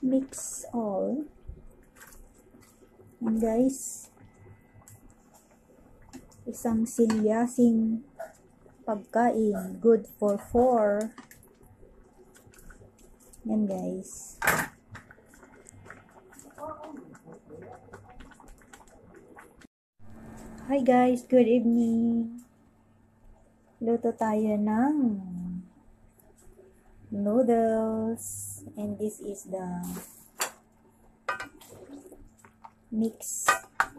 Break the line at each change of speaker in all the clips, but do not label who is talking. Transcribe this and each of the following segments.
mix all. And guys, isang silyasing pagkain, good for 4. Yan guys. Hi guys, good evening. Luto tayo ng noodles, and this is the mix.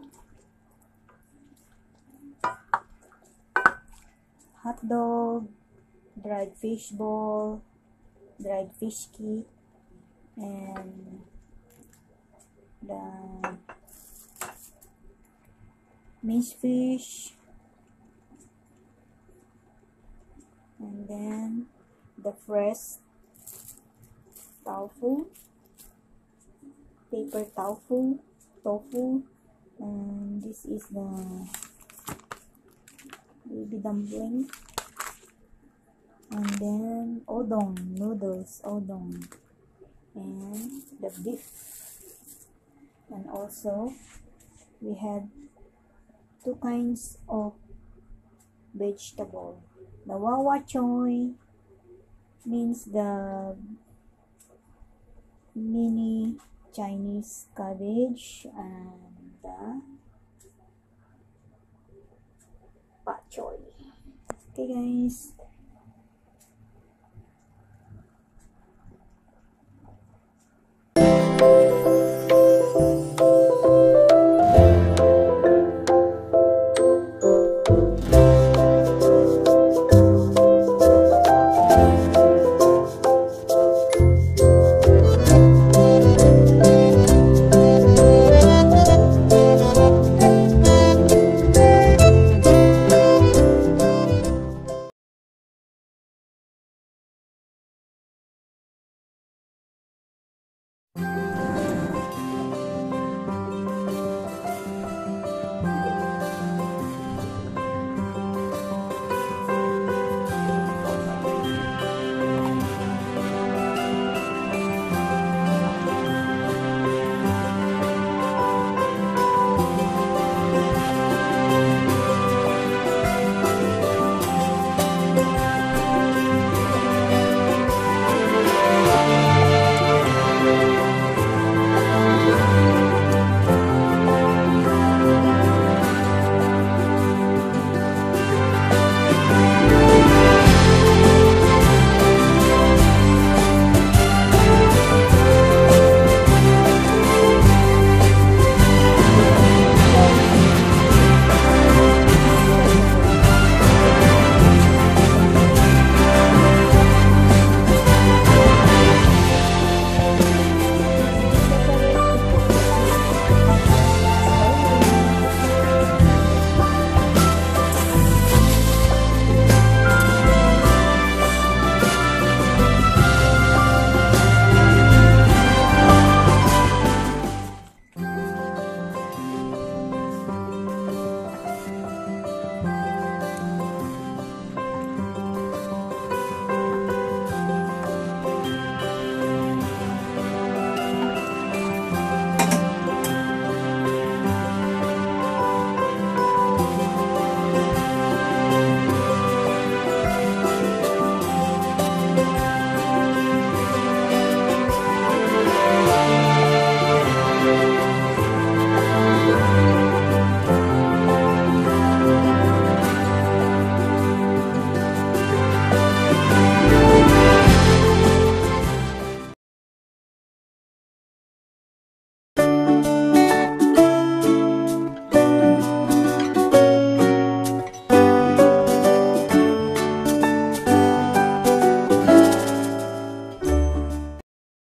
Hot dog, dried fish ball, dried fish kit, and the minced fish, and then the fresh tofu, paper tofu, and this is the baby dumpling, and then udon noodles, and the beef, and also we had 2 kinds of vegetable. The wawa choy means the mini Chinese cabbage, and the petchay. Okay guys,